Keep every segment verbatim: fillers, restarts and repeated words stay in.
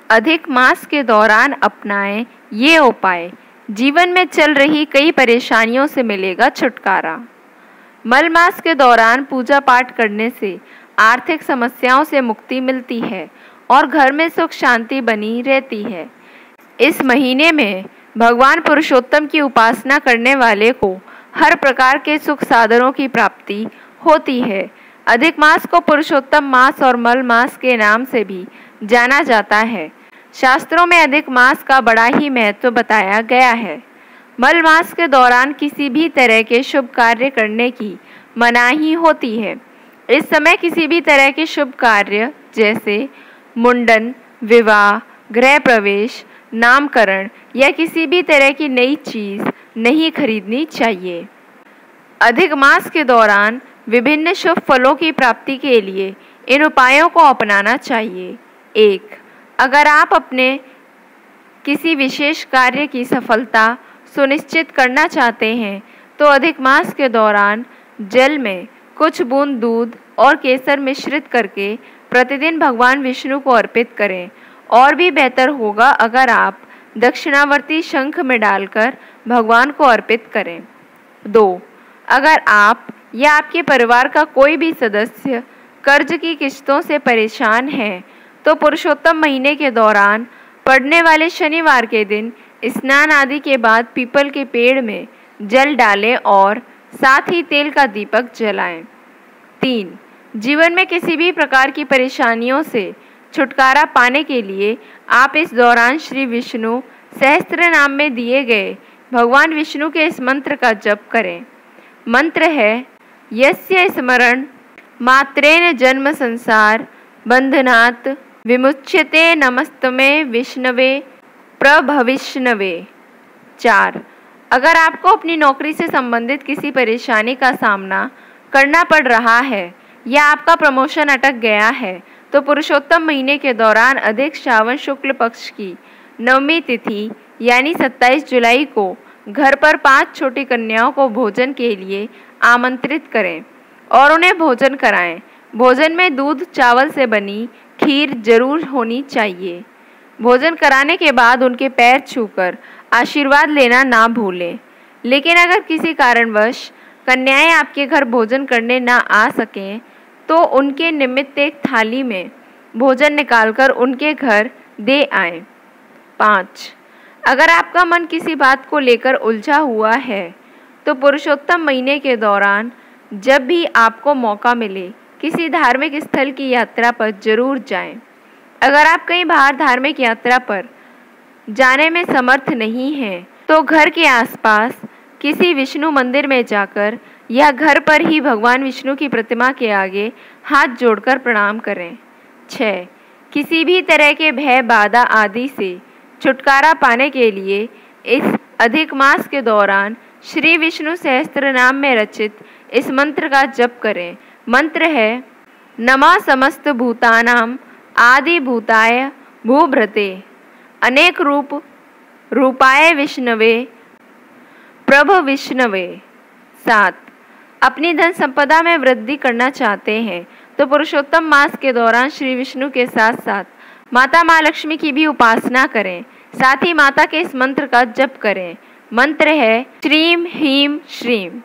अधिक मास के दौरान अपनाएं ये उपाय, जीवन में चल रही कई परेशानियों से मिलेगा छुटकारा। मल मास के दौरान पूजा पाठ करने से आर्थिक समस्याओं से मुक्ति मिलती है और घर में सुख शांति बनी रहती है। इस महीने में भगवान पुरुषोत्तम की उपासना करने वाले को हर प्रकार के सुख साधनों की प्राप्ति होती है। अधिक मास को पुरुषोत्तम मास और मल मास के नाम से भी जाना जाता है। शास्त्रों में अधिक मास का बड़ा ही महत्व बताया गया है। मल मास के दौरान किसी भी तरह के शुभ कार्य करने की मनाही होती है। इस समय किसी भी तरह के शुभ कार्य जैसे मुंडन, विवाह, गृह प्रवेश, नामकरण या किसी भी तरह की नई चीज़ नहीं खरीदनी चाहिए। अधिक मास के दौरान विभिन्न शुभ फलों की प्राप्ति के लिए इन उपायों को अपनाना चाहिए। एक, अगर आप अपने किसी विशेष कार्य की सफलता सुनिश्चित करना चाहते हैं तो अधिक मास के दौरान जल में कुछ बूंद दूध और केसर मिश्रित करके प्रतिदिन भगवान विष्णु को अर्पित करें। और भी बेहतर होगा अगर आप दक्षिणावर्ती शंख में डालकर भगवान को अर्पित करें। दो, अगर आप या आपके परिवार का कोई भी सदस्य कर्ज की किश्तों से परेशान है तो पुरुषोत्तम महीने के दौरान पड़ने वाले शनिवार के दिन स्नान आदि के बाद पीपल के पेड़ में जल डालें और साथ ही तेल का दीपक जलाएं। तीन, जीवन में किसी भी प्रकार की परेशानियों से छुटकारा पाने के लिए आप इस दौरान श्री विष्णु सहस्त्र नाम में दिए गए भगवान विष्णु के इस मंत्र का जप करें। मंत्र है, यस्य स्मरण मात्रेण जन्म संसार बंधनात् विमुच्यते नमस्तमे विष्णवे प्रभविष्णवे। चार, अगर आपको अपनी नौकरी से संबंधित किसी परेशानी का सामना करना पड़ रहा है या आपका प्रमोशन अटक गया है तो पुरुषोत्तम महीने के दौरान अधिक श्रावण शुक्ल पक्ष की नवमी तिथि यानी सत्ताईस जुलाई को घर पर पांच छोटी कन्याओं को भोजन के लिए आमंत्रित करें और उन्हें भोजन कराएं। भोजन में दूध चावल से बनी खीर जरूर होनी चाहिए। भोजन कराने के बाद उनके पैर छूकर आशीर्वाद लेना ना भूलें। लेकिन अगर किसी कारणवश कन्याएं आपके घर भोजन करने ना आ सकें तो उनके निमित्त एक थाली में भोजन निकालकर उनके घर दे आएं। पाँच, अगर आपका मन किसी बात को लेकर उलझा हुआ है तो पुरुषोत्तम महीने के दौरान जब भी आपको मौका मिले किसी धार्मिक स्थल की यात्रा पर जरूर जाएं। अगर आप कहीं बाहर धार्मिक यात्रा पर जाने में समर्थ नहीं हैं तो घर के आसपास किसी विष्णु मंदिर में जाकर या घर पर ही भगवान विष्णु की प्रतिमा के आगे हाथ जोड़कर प्रणाम करें। छः, किसी भी तरह के भय बाधा आदि से छुटकारा पाने के लिए इस अधिक मास के दौरान श्री विष्णु सहस्त्र नाम में रचित इस मंत्र का जप करें। मंत्र है, नमः समस्त भूतानां आदि भूताय भूभृते अनेक रूप रूपाय विष्णवे प्रभ विष्णवे। सात, अपनी धन संपदा में वृद्धि करना चाहते हैं तो पुरुषोत्तम मास के दौरान श्री विष्णु के साथ साथ माता माँ लक्ष्मी की भी उपासना करें। साथ ही माता के इस मंत्र का जप करें। मंत्र है, श्रीम ह्रीम श्रीम।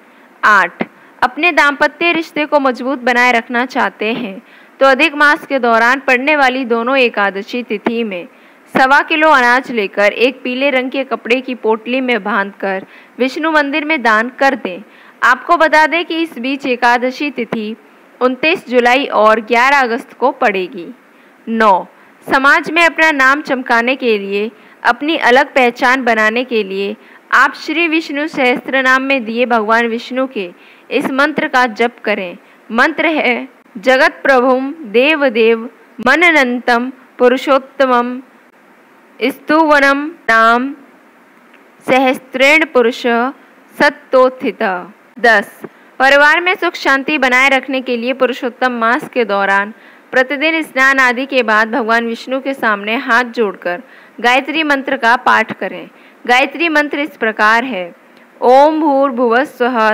आठ, अपने दाम्पत्य रिश्ते को मजबूत बनाए रखना चाहते हैं तो अधिक मास के दौरान पड़ने वाली दोनों एकादशी तिथि में सवा किलो अनाज लेकर एक पीले रंग के कपड़े की पोटली में बांधकर विष्णु मंदिर में दान कर दें। आपको बता दें कि इस बीच एकादशी तिथि उनतीस जुलाई और ग्यारह अगस्त को पड़ेगी। नौ, समाज में अपना नाम चमकाने के लिए, अपनी अलग पहचान बनाने के लिए आप श्री विष्णु सहस्त्र नाम में दिए भगवान विष्णु के इस मंत्र का जप करें। मंत्र है, जगत प्रभुम देव देव मननंतम पुरुषोत्तमम स्तुवनम नाम सहस्त्रेण पुरुष सत्तोत्थित। दस, परिवार में सुख शांति बनाए रखने के लिए पुरुषोत्तम मास के दौरान प्रतिदिन स्नान आदि के बाद भगवान विष्णु के सामने हाथ जोड़कर गायत्री मंत्र का पाठ करें। गायत्री मंत्र इस प्रकार है, ओम भूर्भुवस्सुवः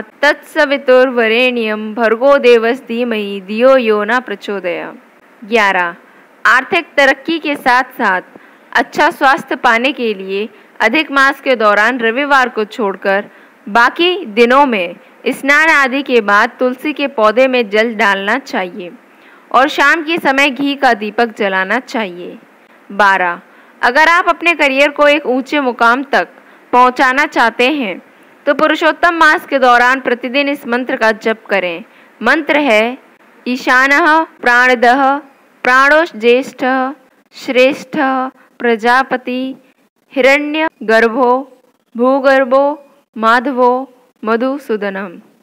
तत्सवितुर्वरेण्यं भर्गो देवस्य धीमहि धियो यो न प्रचोदयात्। ग्यारह, आर्थिक तरक्की के साथ साथ अच्छा स्वास्थ्य पाने के लिए अधिक मास के दौरान रविवार को छोड़कर बाकी दिनों में स्नान आदि के बाद तुलसी के पौधे में जल डालना चाहिए और शाम के समय घी का दीपक जलाना चाहिए। बारह, अगर आप अपने करियर को एक ऊंचे मुकाम तक पहुंचाना चाहते हैं तो पुरुषोत्तम मास के दौरान प्रतिदिन इस मंत्र का जप करें। मंत्र है ईशानः प्राणदः प्राणोश्च ज्येष्ठः श्रेष्ठः प्रजापति हिरण्य गर्भो भूगर्भो माधवो मधुसूदनम।